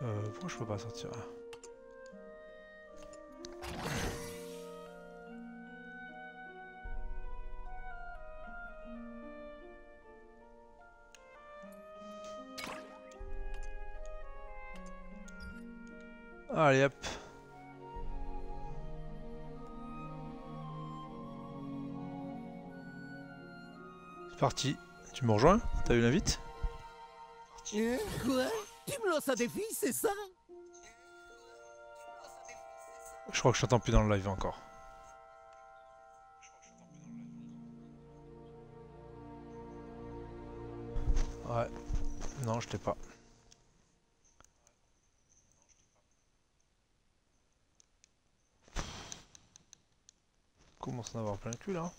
Pourquoi je peux pas sortir? Allez hop. C'est parti. Tu me rejoins? T'as eu l'invite? Quoi? Tu me lances un défi, c'est ça? Je crois que je t'entends plus dans le live encore. Ouais. Non, je t'ai pas. Commence à en avoir plein le cul là.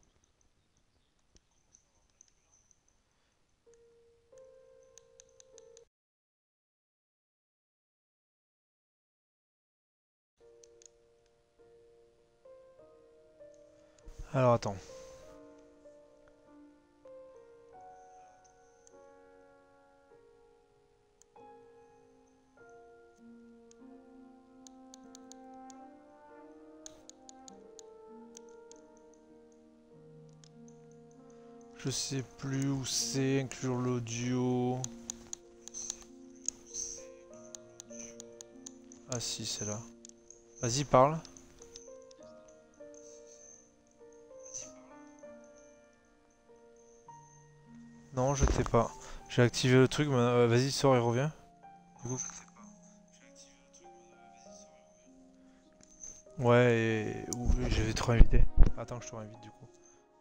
Alors attends. Je sais plus où c'est, inclure l'audio. Ah si, c'est là. Vas-y, parle. Non, je t'ai pas. J'ai activé le truc, mais vas-y, sors et reviens. Du coup. Ouais, et je vais te réinviter. Attends que je te réinvite du coup.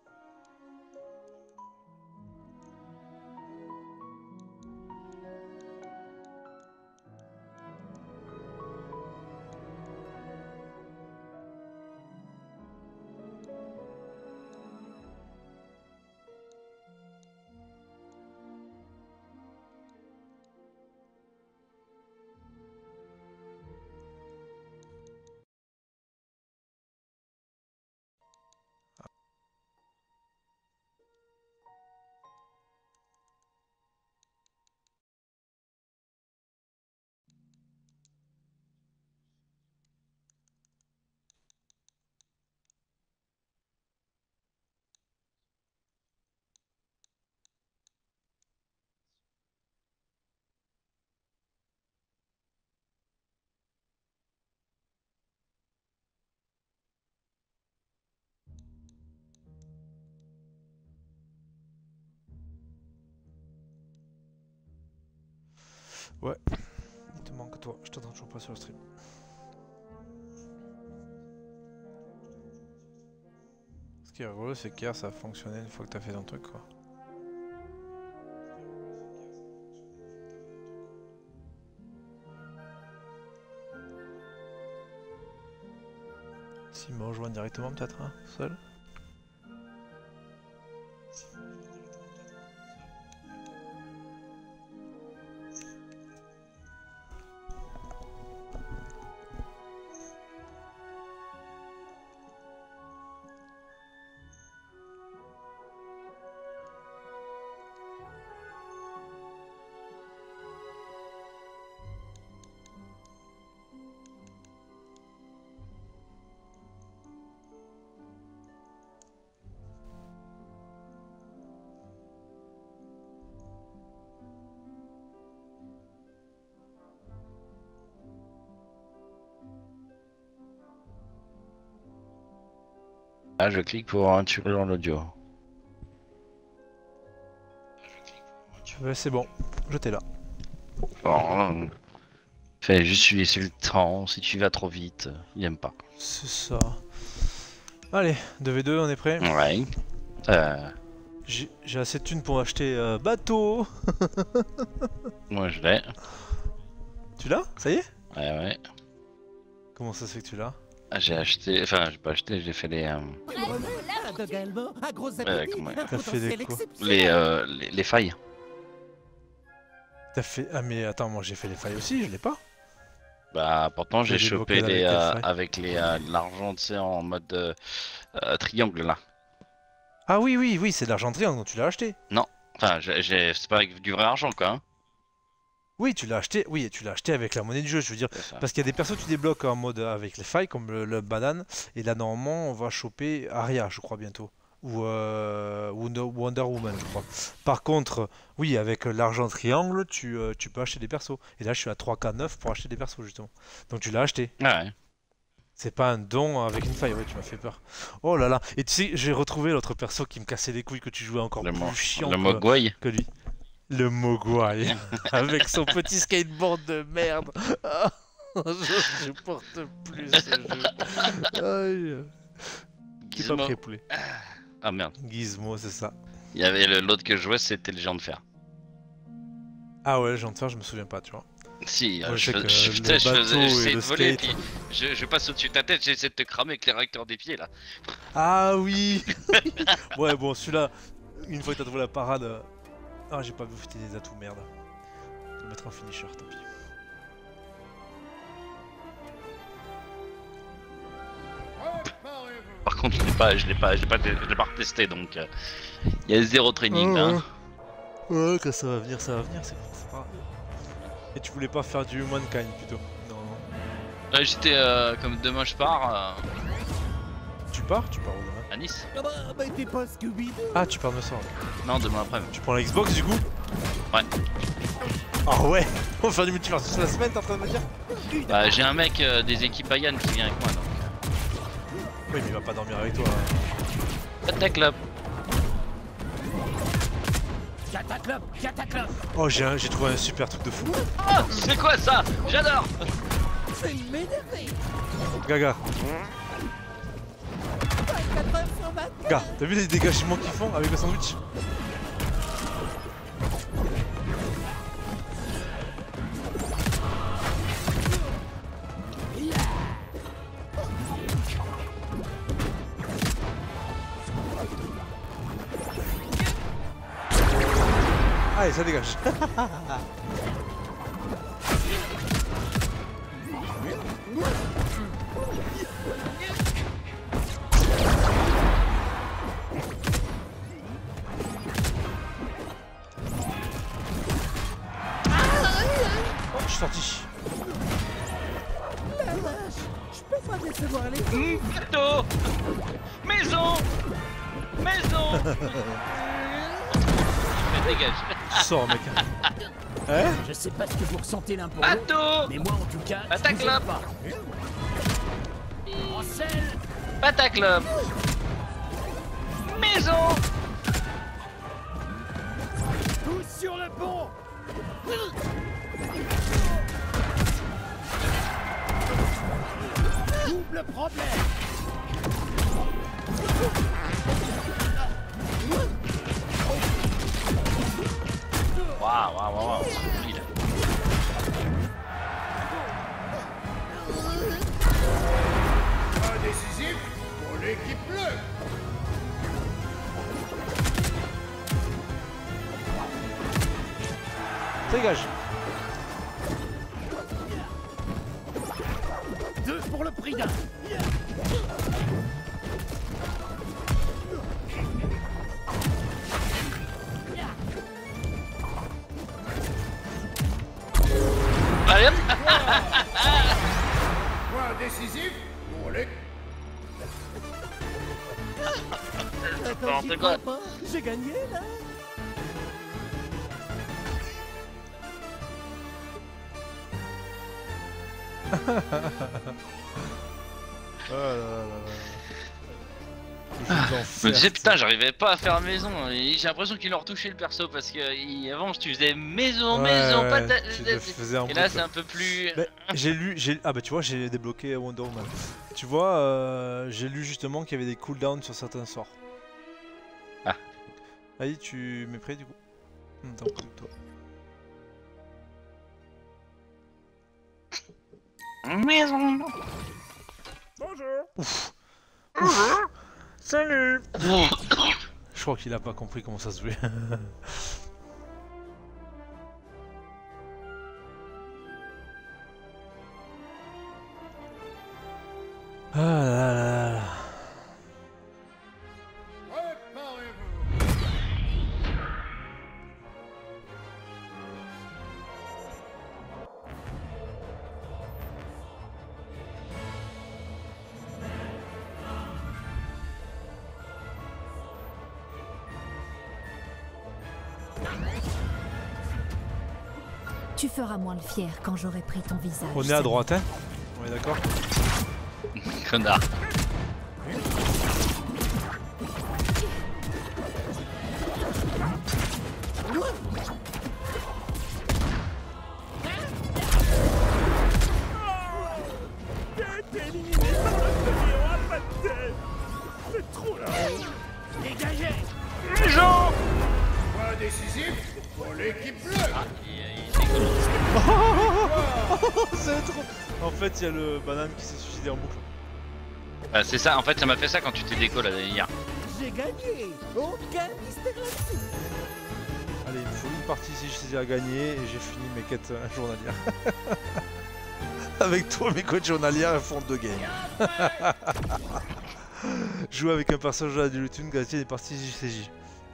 Ouais, il te manque toi, je t'entends toujours pas sur le stream. Ce qui est rigolo, c'est qu'hier ça a fonctionné une fois que t'as fait ton truc quoi. S'il me rejoint directement peut-être, hein, seul. Ah, je clique pour intégrer dans l'audio. Ouais, c'est bon, je t'ai là. Bon, fais juste lui laisser le temps, si tu vas trop vite, il aime pas. C'est ça. Allez, 2v2, on est prêt? Ouais. J'ai assez de thunes pour acheter bateau. Moi je l'ai. Tu l'as? Ça y est? Ouais, ouais. Comment ça se fait que tu l'as? Ah, j'ai acheté, enfin j'ai pas acheté, j'ai fait les Un dog allemand, un gros appétit, comment- un T'as fait des potentiel quoi? exceptionnel. les failles. T'as fait... Ah mais attends, moi j'ai fait les failles aussi, je l'ai pas. Bah pourtant T'as j'ai chopé débloqué les avec quelle faille? avec les l'argent, tu sais, en mode triangle là. Ah oui, oui, oui, c'est de l'argent triangle dont tu l'as acheté. Non, enfin c'est pas avec du vrai argent quoi. Hein. Oui, tu l'as acheté. Oui, tu l'as acheté avec la monnaie du jeu. Je veux dire, C'est ça. parce qu'il y a des persos que tu débloques en mode avec les failles, comme le banane. Et là, normalement, on va choper Arya, je crois bientôt. Ou Wonder Woman, je crois. Par contre, oui, avec l'argent triangle, tu peux acheter des persos. Et là, je suis à 3K9 pour acheter des persos, justement. Donc tu l'as acheté. Ah ouais. C'est pas un don avec une faille, ouais, tu m'as fait peur. Oh là là. Et tu sais, j'ai retrouvé l'autre perso qui me cassait les couilles, que tu jouais encore Le, plus chiant le Mogwai. que lui. Le Mogwai. Avec son petit skateboard de merde. Ah, je porte plus ce jeu. Aïe. T'es pas Gizmo. prêt, poulet. Ah merde. Gizmo, c'est ça. Il y avait l'autre que je jouais, c'était le géant de fer. Ah ouais, j'en de faire, je me souviens pas, tu vois. Si, Moi, je sais que putain, le je bateau et j'essayais le de voler, skate. puis je passe au-dessus de ta tête, j'essaie de te cramer avec les réacteurs des pieds là. Ah oui. Ouais, bon, celui-là, une fois que t'as trouvé la parade. Ah, j'ai pas vu des atouts, merde. Je vais le mettre en finisher, tant pis. Par contre, je l'ai pas retesté donc il y a zéro training là. Hein. Ouais, quand ça va venir, c'est bon, c'est pas grave. Et tu voulais pas faire du Humankind plutôt? Non, non. J'étais comme demain je pars Tu pars où demain? à Nice. Ah bah t'es pas Scooby-Doo. Ah, tu pars demain soir. Non, demain après-midi. Tu prends la Xbox du coup? Ouais. Ah ouais. On va faire du multiversus la semaine, t'es en train de me dire? Bah, j'ai un mec des équipes Ayan qui vient avec moi donc. Oui, mais il va pas dormir avec toi. Attaque là. Cataclop. Oh, j'ai trouvé un super truc de fou. Oh, c'est quoi ça? J'adore. C'est m'énerver. Gaga, 24 heures sur 24. Gaga, t'as vu les dégagements qu'ils font avec le sandwich? Allez, ça dégage. Oh, je suis sorti. La vache, je peux pas décevoir les Bateau. Maison. Maison. Mais dégage. Sors, mec. Hein? Je sais pas ce que vous ressentez l'un pour l'autre, Bateau. mais moi en tout cas, je Attaque vous là. aime pas. En selle, Bataclub. Maison. tous sur le pont. Double problème. Waouh, c'est joli là. Décisif pour l'équipe bleue. Dégage. 2 pour le prix d'un. Allez hop. Point décisif pour l'équipe. Attends, j'y N'importe crois quoi. pas. J'ai gagné là. Oh là là là là. Je me disais putain, j'arrivais pas à faire maison. Et j'ai l'impression qu'ils leur touché le perso parce que avant tu faisais maison, pas ta... tu le faisais en Et là boucle. c'est un peu plus. Mais ah bah tu vois, j'ai débloqué Wonder Woman. Tu vois, j'ai lu justement qu'il y avait des cooldowns sur certains sorts. Ah. Allez, tu m'es prêt du coup? Attends, toi. Maison. Ouf. Salut. Je crois qu'il a pas compris comment ça se jouait. Ah là là là. Préparez-vous. 3, Tu feras moins le fier quand j'aurai pris ton visage. On est à droite, hein? On est d'accord? Connard. T'es éliminé par le fléau à pas de tête. C'est trop là. Dégagez. Les gens. Point décisif pour l'équipe bleue. C'est trop... En fait, il y a le banane qui s'est suicidé en boucle. Bah, c'est ça, en fait, ça m'a fait ça quand tu t'es déco là hier. J'ai gagné. Aucun mystère là-dessus. Allez, il me faut une partie si je les ai à gagner et j'ai fini mes quêtes journalières. Avec toi, mes quêtes journalières font 2 games. Jouer avec un personnage adulte, une gagner des parties JCJ.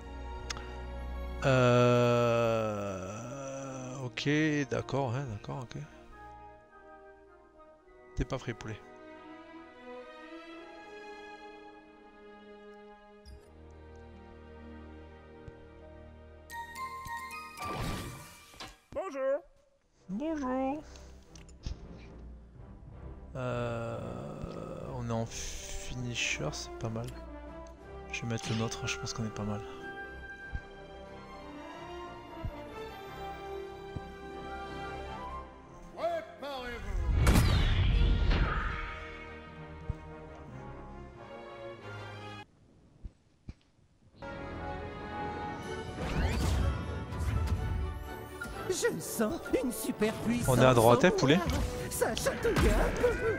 Ok, d'accord, hein, d'accord, ok. T'es pas prêt, poulet. Bonjour. Bonjour. On est en finisher, c'est pas mal. Je vais mettre le nôtre, je pense qu'on est pas mal. Préparez-vous. Je sens une super puissance. On est à droite, en hein, poulet? moi. Ça chatouille un peu.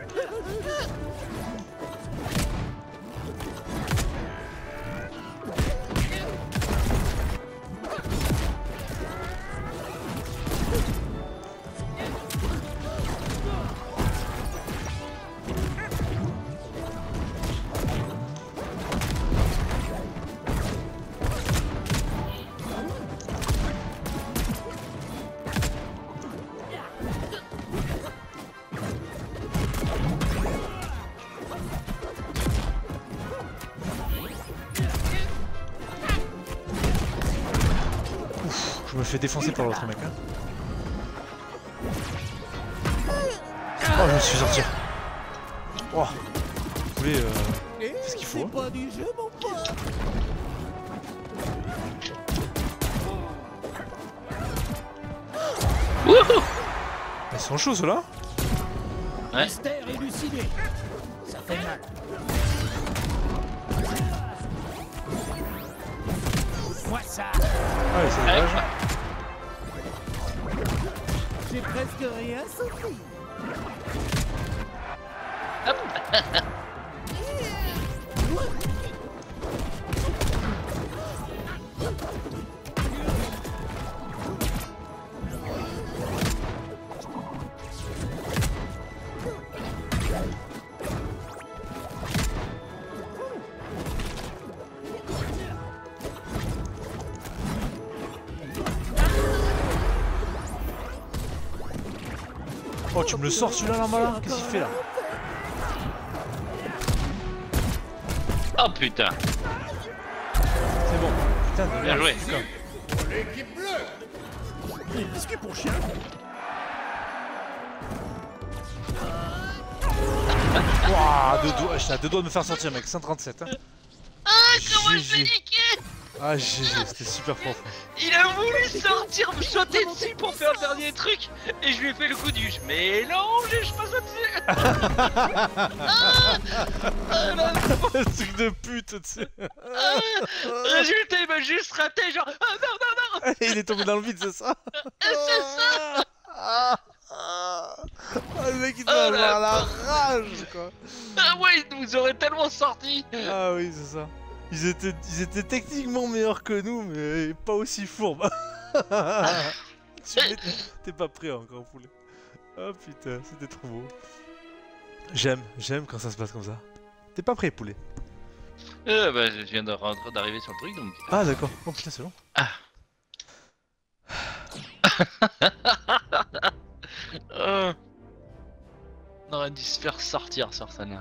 Je me fais défoncer par l'autre mec. Hein. Oh, je me suis sorti. Oh, vous voulez ce qu'il faut. C'est pas du jeu, mon pote. Wouhou. Ils sont chauds ceux-là. Ouais. Mystère élucidé. Ça fait mal. Moi ça. Allez, c'est dommage. J'ai presque rien senti. Oh, tu me le sors celui-là, là, malin? Qu'est-ce qu'il fait là? Oh putain. C'est bon. Putain, de Bien merde, joué. putain. Pour l'équipe bleue. Les biscuits pour chien. Wouah, j'étais à 2 doigts de me faire sortir, mec. 137. Hein. Ah, comment je l'ai GG. niqué. Ah, GG, c'était super propre. Il a voulu sortir, me sauter dessus pour faire le dernier truc. Et je lui ai fait le coup du je mélange et je passe au-dessus. Le truc de pute, tu sais. Résultat, il m'a juste raté, genre ah non, non, non. Il est tombé dans le vide, c'est ça? C'est ça. Ah, le mec il doit avoir la rage, quoi. Ah ouais, il nous aurait tellement sorti. Ah oui, c'est ça. Ils étaient techniquement meilleurs que nous, mais pas aussi fourbes. T'es pas prêt encore, poulet. Oh putain, c'était trop beau. J'aime quand ça se passe comme ça. T'es pas prêt, poulet? Bah, je viens d'arriver sur le truc donc. Ah d'accord. Oh putain, c'est long. On aurait dû se faire sortir sur scène.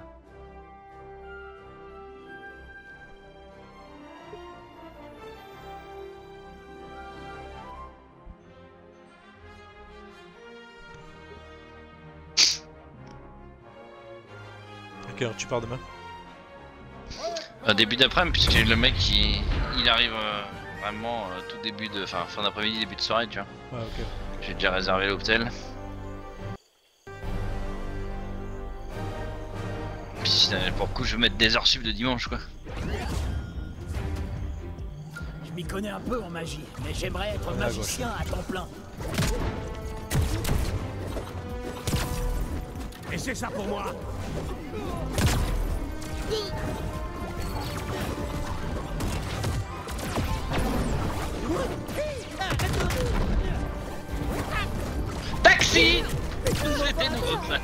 quelle heure tu pars demain? Début d'après-midi, puisque le mec il arrive vraiment tout début de. Enfin, fin d'après-midi, début de soirée, tu vois. Ouais, ok. J'ai déjà réservé l'hôtel. Puis pour le coup, je vais mettre des heures sup de dimanche, quoi. Je m'y connais un peu en magie, mais j'aimerais être magicien à temps plein. Et c'est ça pour moi. Taxi. C'était nouveau, ça.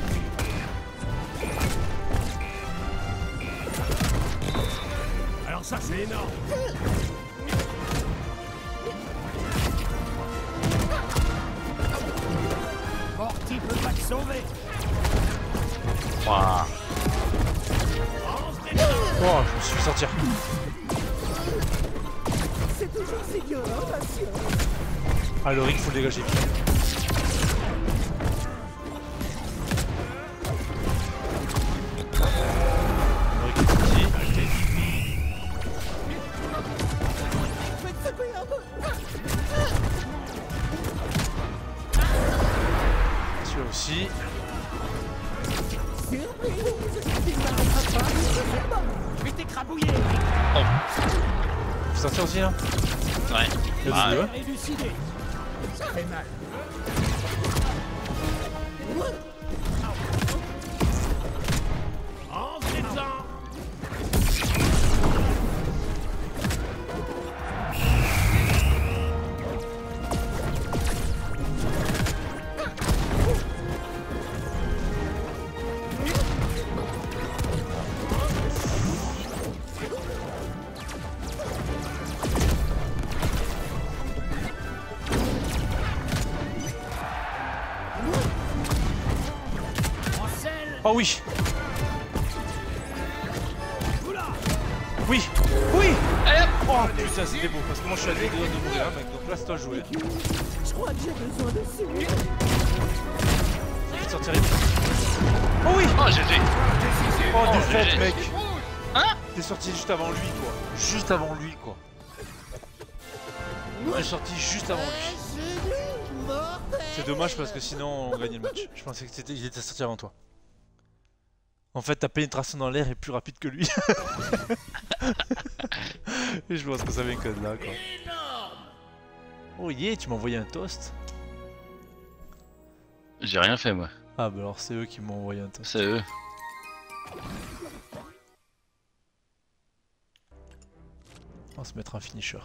Alors ça c'est énorme. Morty peut pas te sauver. Waouh. Oh, je me suis fait sortir. C'est toujours si violent, monsieur. Ah, le ring, faut le dégager. Celui-là aussi. Je vais t'écrabouiller. Faut sortir aussi là. Ouais. Il y a des deux, hein. Élucidé. Ça fait mal. Entrez dedans. Oh oui. Oui. Oui. Allez hop. Oh putain, c'était beau parce que moi je suis à deux doigts de mourir, mec. Donc là c'est toi à jouer. Je crois que j'ai besoin de ça. Je vais te sortir vite. Oh oui. Oh, GG. Oh, du GG. fait, mec. Hein? T'es sorti juste avant lui, quoi. Juste avant lui, quoi. T'es sorti juste avant lui. C'est dommage parce que sinon on gagnait le match. Je pensais que il était sorti avant toi. En fait, ta pénétration dans l'air est plus rapide que lui. Et je pense que ça vient que de là, quoi. Oh yeah, tu m'as envoyé un toast. J'ai rien fait, moi. Ah bah alors c'est eux qui m'ont envoyé un toast. C'est eux. On va se mettre un finisher.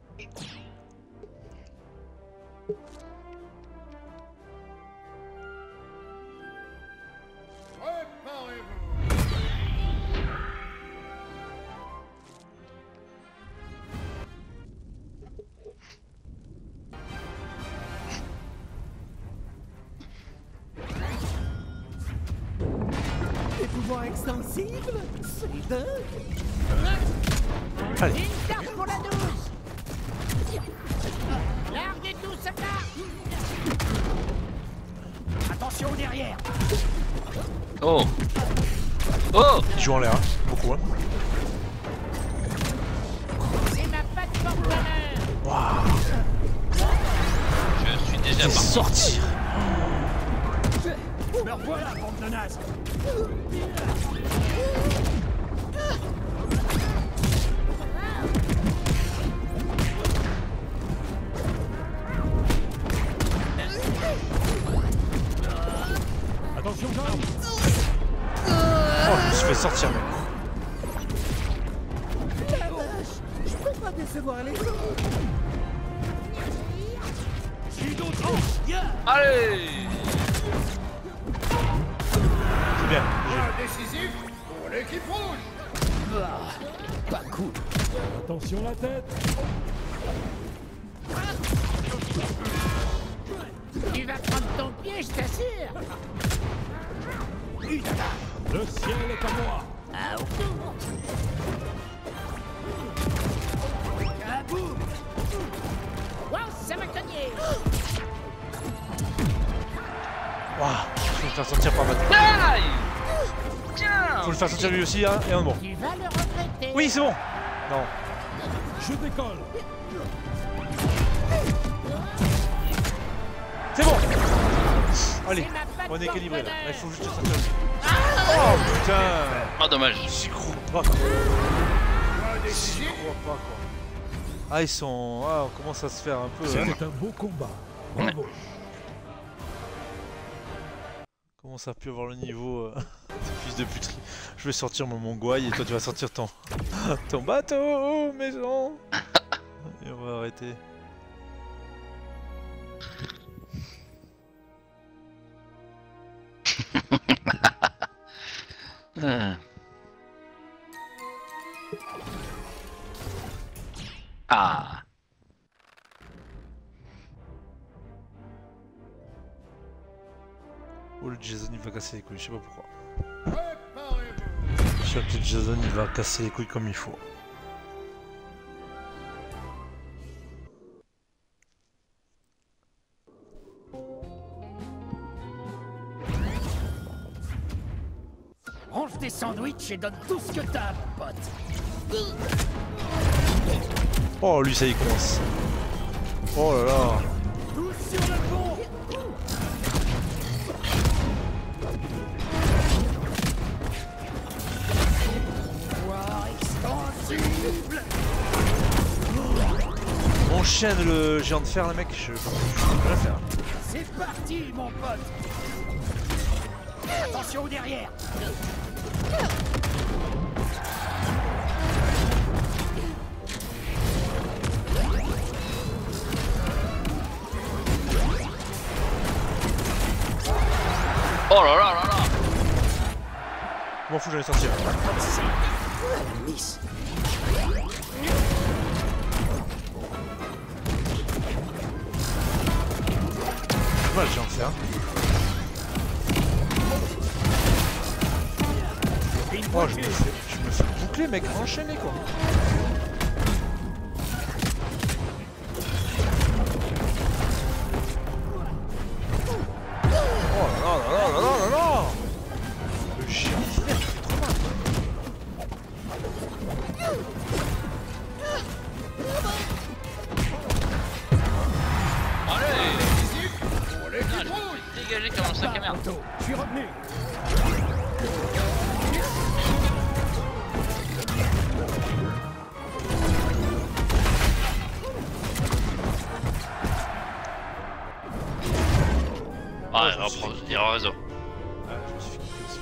Des pouvoirs extensibles. C'est dingue. Allez. Une carte pour la 12. Larguez tout ça là. Attention derrière. Oh. Oh. Il joue en l'air, hein. Beaucoup, hein. C'est ma patte porte-bonheur. Waouh. Je suis déjà parti. Sortir. Me revoilà, bande de naze. Attention, Jean. Oh, je me suis fait sortir, mec. La vache. Je peux pas décevoir les autres. Judo tranche. Allez. C'est bien. Point décisif pour l'équipe rouge. Pas cool. Attention la tête. Tu vas prendre ton pied, je t'assure. Le ciel est à moi. Ah boum. Wow, ça m'a cogné. Waouh. Je vais me faire sortir par ma tête. Aïe. Tiens. Faut le faire sortir lui aussi, hein, et on est bon. Tu vas le regretter. Oui, c'est bon. Non. Je décolle. C'est bon. Allez, C'est ma patte on est équilibré là. porte-bonheur. Il faut juste sortir lui. Oh putain. Oh dommage. J'y crois pas quoi. Choix J'y décisif. crois pas quoi. Ah ils sont... Ah on commence à se faire un peu... hein. C'était un beau combat. Bravo. On commence à plus avoir le niveau fils de puterie. Je vais sortir mon Mongouaï et toi tu vas sortir ton... ton bateau maison. Et on va arrêter. Ah. Oh le Jason il va casser les couilles, je sais pas pourquoi. Préparez-vous. Je sais que le Jason il va casser les couilles comme il faut. Range tes sandwichs et donne tout ce que t'as, pote. Oh lui ça y commence. Oh là là. Tous sur le pont. Pouvoir extensible. On enchaîne le géant de fer le mec, je peux rien faire. C'est parti, mon pote. Attention au derrière. Oh là là là là. Je m'en fous, j'en ai sorti. Miss. Mal le géant de fer. Oh je me fais boucler mec, enchaîner quoi. Oh là là là là là là là. Le géant de fer, il fait trop mal. Allez. Décisif pour l'équipe Putain, rouge. je vais dégager comme un sac à merde. Otto, je suis revenu. Ah, il aura raison. Ah, je me suis fait kiffer aussi.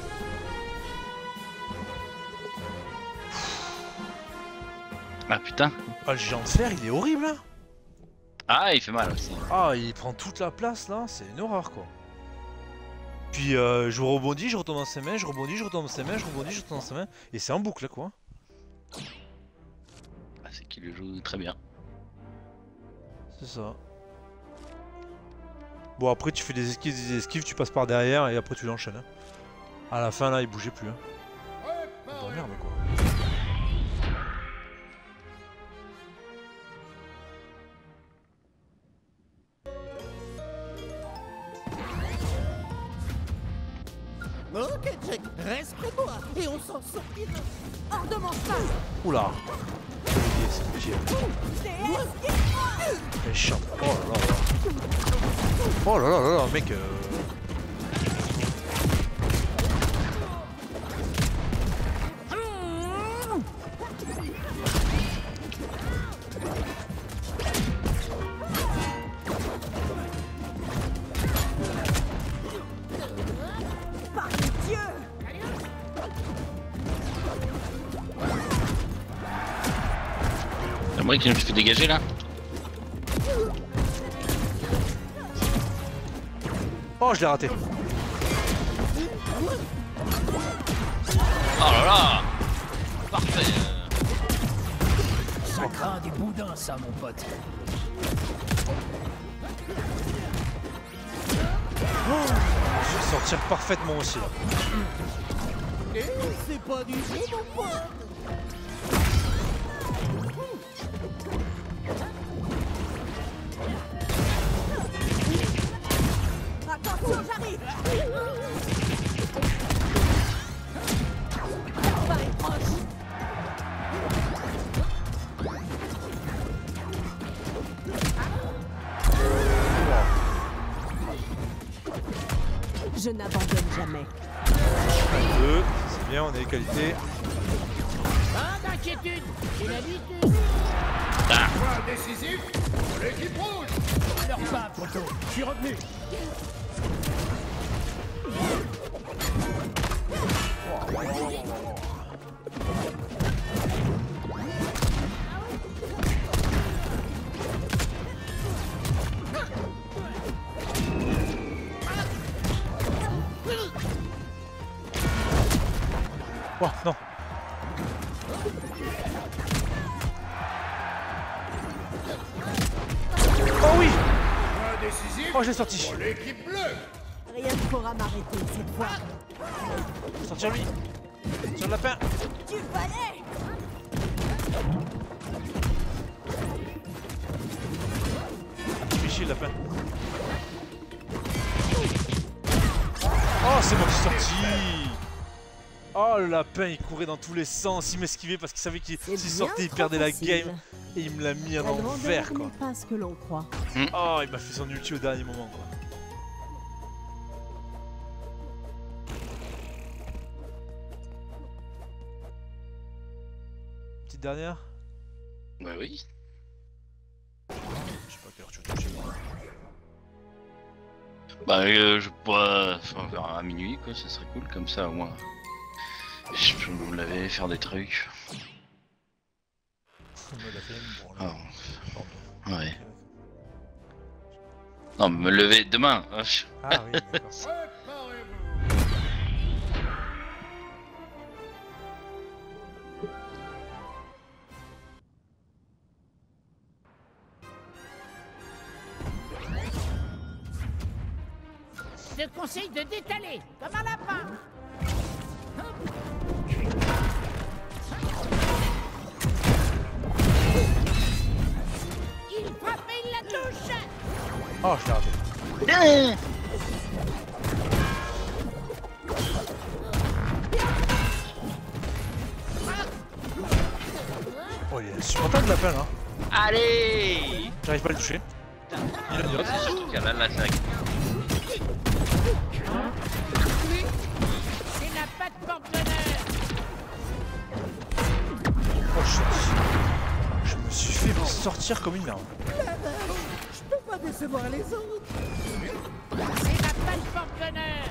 Ah putain. Ah le géant de fer il est horrible hein. Ah, il fait mal aussi. Ah il prend toute la place là, c'est une horreur quoi. Puis je rebondis, je retourne dans ses mains, je rebondis, je retourne dans ses mains, je rebondis, je retourne dans ses mains. Et c'est en boucle là quoi. Ah, c'est qu'il le joue très bien. C'est ça. Bon après tu fais des esquives, tu passes par derrière et après tu l'enchaînes. Hein. À la fin là il bougeait plus. Hein. Oh merde quoi. Ok, Jack, reste près de moi et on s'en sortira. Hors de mon chemin. Oula. C'est petit. Méchant. Oh là là là. Oh là là là là mec. Par Dieu. C'est moi qui me fait dégager là. Oh je l'ai raté. Oh là là. Parfait. Ça craint des boudins, ça, mon pote. Je vais sortir parfaitement aussi là. Et c'est pas du tout mon pote. Attention, j'arrive. Je n'abandonne jamais. 2, c'est bien, on a égalité. Pas d'inquiétude, j'ai l'habitude. Point décisif pour l'équipe rouge. Alors pas, Proto, je suis revenu. Oh non. Oh oui. Point décisif Oh, je l'ai sorti. pour l'équipe bleue. Rien ne pourra m'arrêter cette fois. Sortir lui. Sur le lapin. Tu fallait. Tu fais chier le lapin. Oh, c'est moi qui suis sorti. Oh, le lapin, il courait dans tous les sens. Il m'esquivait parce qu'il savait qu'il s'il sortait, il perdait la game. Et il me l'a mis à La l'envers, grandeur quoi. n'est pas ce que l'on croit. Oh, il m'a fait son ulti au dernier moment, quoi. Petite dernière. Bah oui. Je sais pas quelle heure tu veux toucher, moi. Bah je pourrais... Enfin, vers à minuit quoi, ça serait cool comme ça au moins. Je peux me laver, faire des trucs. Mode la flemme, bon, là. Ah, ouais. Non, me lever demain. Ah oui, d'accord. Préparez-vous. Je te conseille de détaler, comme un lapin. Il frappe et il la touche. Oh, je l'ai raté. Oh, il est insupportable le lapin là. Allez. J'arrive pas à le toucher. Il a une C'est surtout qu'il y a là la sac. C'est la patte porte-bonheur. Oh, je me suis fait sortir comme une merde. Je peux pas décevoir les autres. C'est la patte porte-bonheur.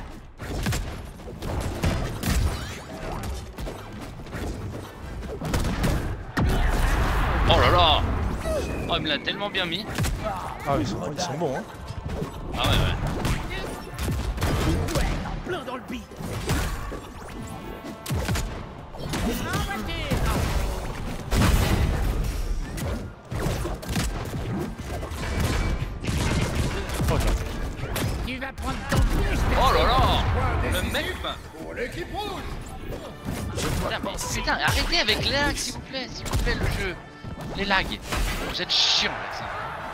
Oh là là. Oh, il me l'a tellement bien mis. Ah, ils sont bons, hein. Ah ouais, ouais. Ouais, en plein dans le bide. En voiture. Oh, j'ai raté. Tu vas prendre ton pied, Oh là là. Point Le décisif mec. pour l'équipe rouge. Putain, mais putain, arrêtez avec les lags s'il vous plaît, le jeu. Les lags. Vous êtes chiants avec ça.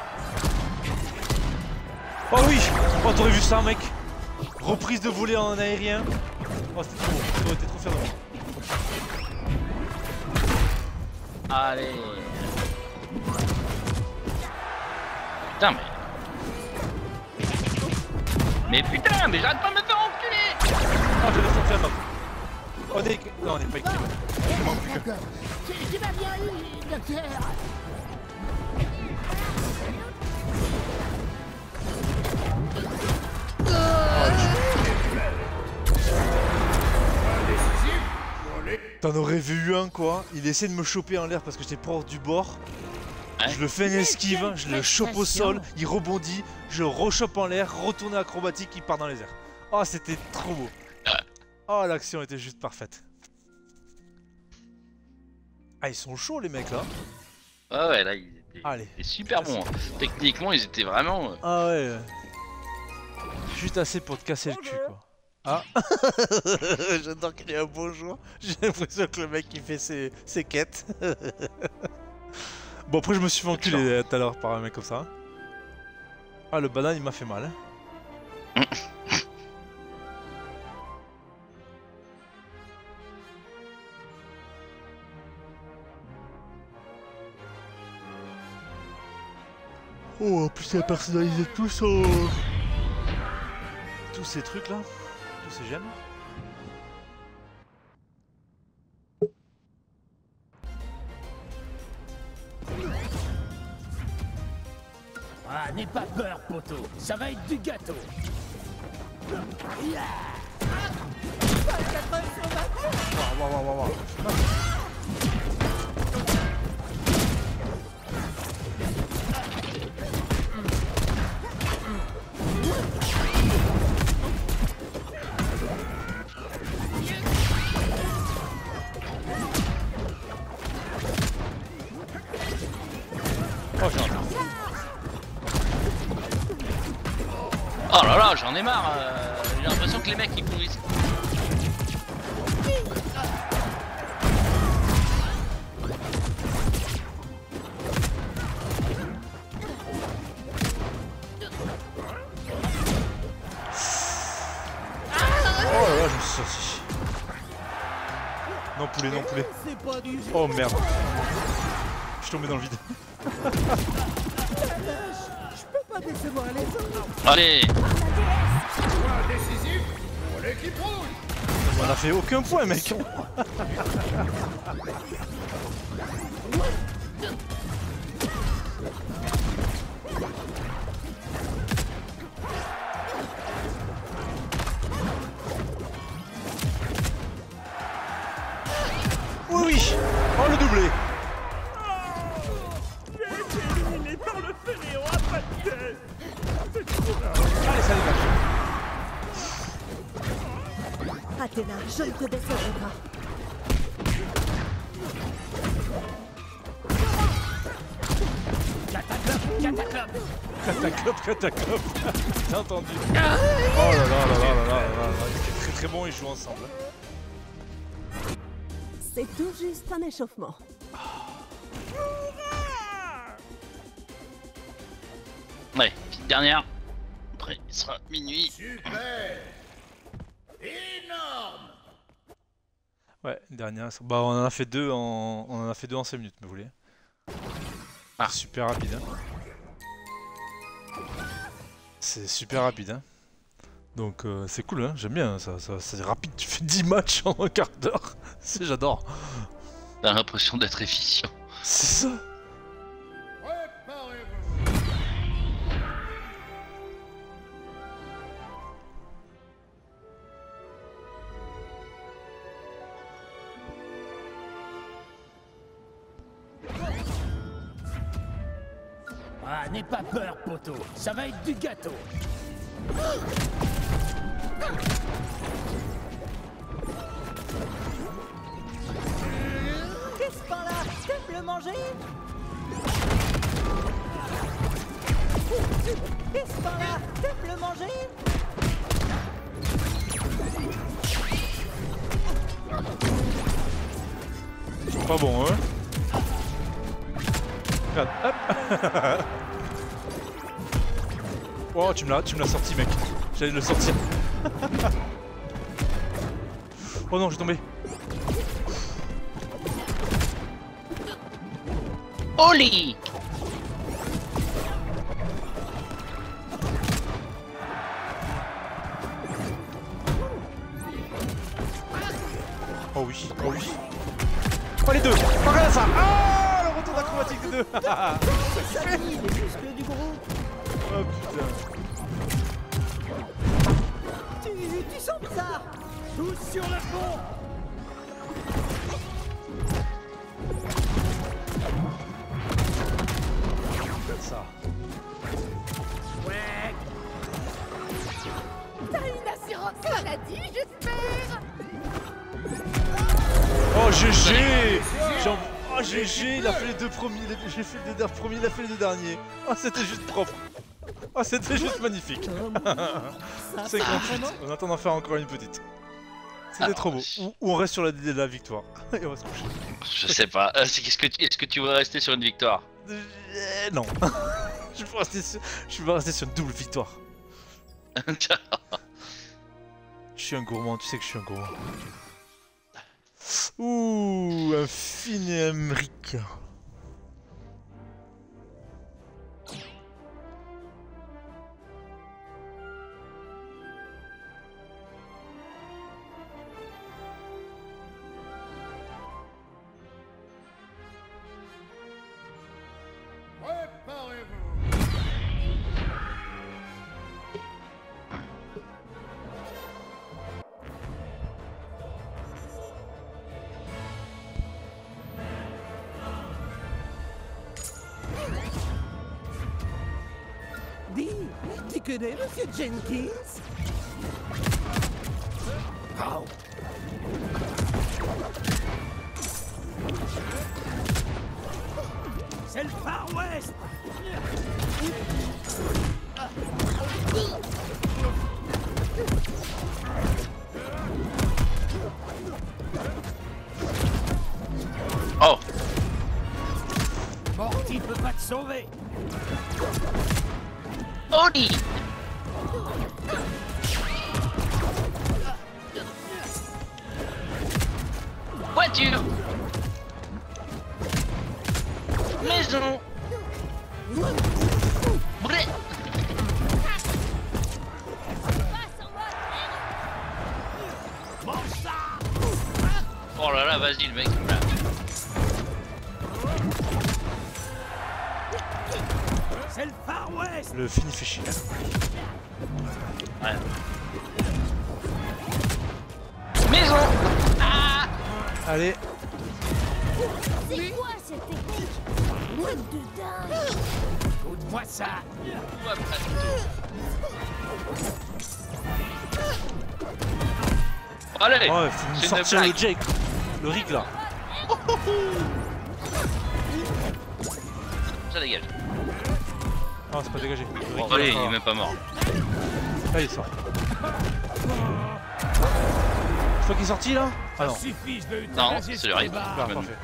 Oh oui. Oh, t'aurais vu ça, mec. Reprise de volée en aérien. Oh, c'était trop beau. Ça aurait été trop fier de moi. Allez. Putain, mais... Mais putain, mais j'arrête pas de me faire enculer. Ah, j'avais sorti la map. On est... Non, on est pas équilibré. Tu vas bien eu, docteur. Point décisif pour l'équipe. T'en aurais vu un, quoi. Il essaie de me choper en l'air parce que j'étais proche du bord. Ouais. Je le fais une esquive, je le chope au sol, il rebondit, je rechope en l'air, retourne acrobatique, il part dans les airs. Oh, c'était trop beau. Oh, l'action était juste parfaite. Ah, ils sont chauds les mecs là. Ah ouais, là, ils étaient, Allez. ils étaient super bons. Hein. Techniquement, ils étaient vraiment... Ah ouais. Juste assez pour te casser le cul quoi. Ah. J'adore qu'il ait un bonjour. J'ai l'impression que le mec il fait ses quêtes. Bon, après je me suis fait enculer tout à l'heure par un mec comme ça. Ah, le banane il m'a fait mal. Hein. Oh, en plus il a personnalisé tous ces trucs là. ces gemmes. Ah, n'aie pas peur, poteau. Ça va être du gâteau. Waouh. Oh, j'ai un... Oh là là, j'en ai marre. J'ai l'impression que les mecs ils pourrissent. Oh là là, je me suis sorti. Non poulet, non poulet. C'est pas du jeu. Oh merde. Je suis tombé dans le vide. Je peux pas décevoir les autres. Allez. Point décisif pour l'équipe rouge. On a fait aucun point, mec. Oui. Oh le doublé. J'ai été éliminé par le fainéant à pas de tête. C'est trop là. Allez, ça dégage. Athéna, je ne te décevrai pas. Cataclope. T'as entendu? Oh là là. C'est très très bon, ils jouent ensemble. C'est tout juste un échauffement. Ouais, petite dernière. Après, il sera minuit. Super. Énorme. Ouais, dernière. Bah on en a fait deux en 5 minutes, mais vous voulez. Ah. C'est super rapide. Hein. C'est super rapide. Hein. Donc c'est cool, hein. J'aime bien ça, c'est rapide. Tu fais 10 matchs en un quart d'heure. J'adore. T'as l'impression d'être efficient. C'est ça. Préparez-vous. Ah, n'aie pas peur, poteau. Ça va être du gâteau. Qu'est-ce par là? T'aimes le manger? Qu'est-ce par là? T'aimes le manger? Pas bon, hein. Regarde, hop. Oh, tu me l'as sorti, mec. J'allais le sortir. Oh non, j'ai tombé. Oli. Oh oui. Oh les deux. Oh regarde ça. Ah, le retour d'acrobatique des deux. C'est ça, les muscles du groupe. Oh putain. Tu sens bizarre. Tous sur le pont. Regarde ça. Ouais. T'as une assurance maladie, j'espère? Oh GG. Oh GG, il a fait les deux premiers, j'ai fait les deux premiers, il a fait les deux derniers. Oh c'était juste propre. Oh c'était juste magnifique. 58. On attend d'en faire encore une petite. C'était trop beau. Ou on reste sur la victoire. Et on va se coucher. Je sais pas. Est-ce que tu veux rester sur une victoire? Non. Je veux rester sur une double victoire. Je suis un gourmand, tu sais que je suis un gourmand. Ouh, un fin Amérique. écœuré, monsieur Jenkins? Oh. C'est le Far West. Oh! Morty peut pas te sauver. Oli! Voiture! Maison! Bré! Mange ça. Oh là là, vas-y le mec. Là. C'est le Far West. Le film fait chier. Ouais. Maison! Ah! Allez, C'est quoi cette technique? What de dingue! Goûte-moi ça. Tout après tout. Allez! oh, faut nous c'est une sortir blague. le Jake, le Rick là. Ça dégage. Ah, c'est pas dégagé. Le Rick, Oh, allez, il ah. est même pas mort. Ah, il sort. C'est toi qui est sorti là? Ah non. Suffit, je vais Non, euthanasier c'est le ce Rick. bâtard. Ah, Même. parfait.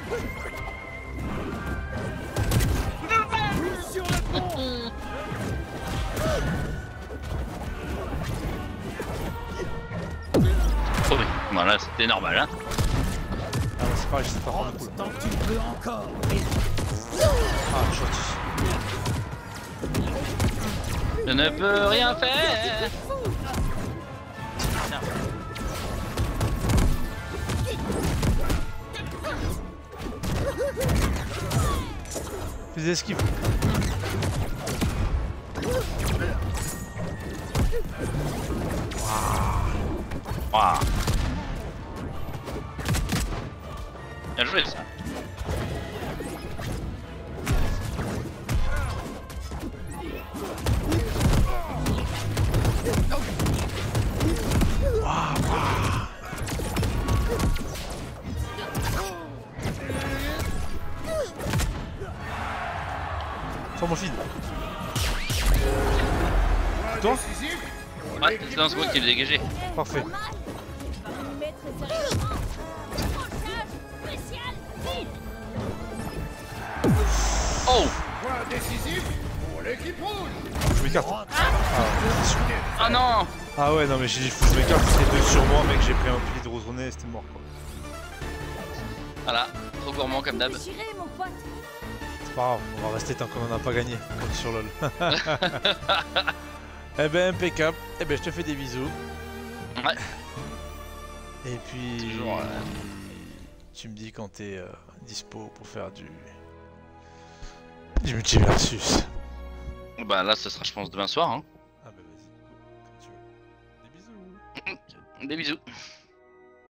Sur le pont. Oh oui, voilà, c'était normal, hein. Ah, non, c'est pareil, je sais pas prendre le coup là. Tant que tu le peux encore. Ah, gentil. Je ne peux rien faire. Fais des esquives. Waouh. Bien joué ça. Sors mon feed. Point Toi décisif pour Ouais, l'équipe c'est dans ce bleue. mot qui est dégagé. Parfait. Pas mal. Je vais m'y mettre sérieusement. Tranchage spécial vide. Oh! Point décisif pour l'équipe rouge. Je m'écarte. Ah non! Ah ouais, non mais j'ai dit faut que je m'écarte, c'était deux sur moi, mec, j'ai pris un pilier de retourner, c'était mort quoi. Voilà, trop gourmand comme d'hab. Déchiré, mon pote. C'est pas grave, on va rester tant qu'on en a pas gagné, comme sur LoL. Eh ben impeccable, eh ben je te fais des bisous. Ouais. Et puis... Toujours, Tu me dis quand t'es dispo pour faire du multiversus. Bah là, ce sera, je pense, demain soir. Hein. Ah bah vas-y, quand tu veux. Des bisous. Des bisous.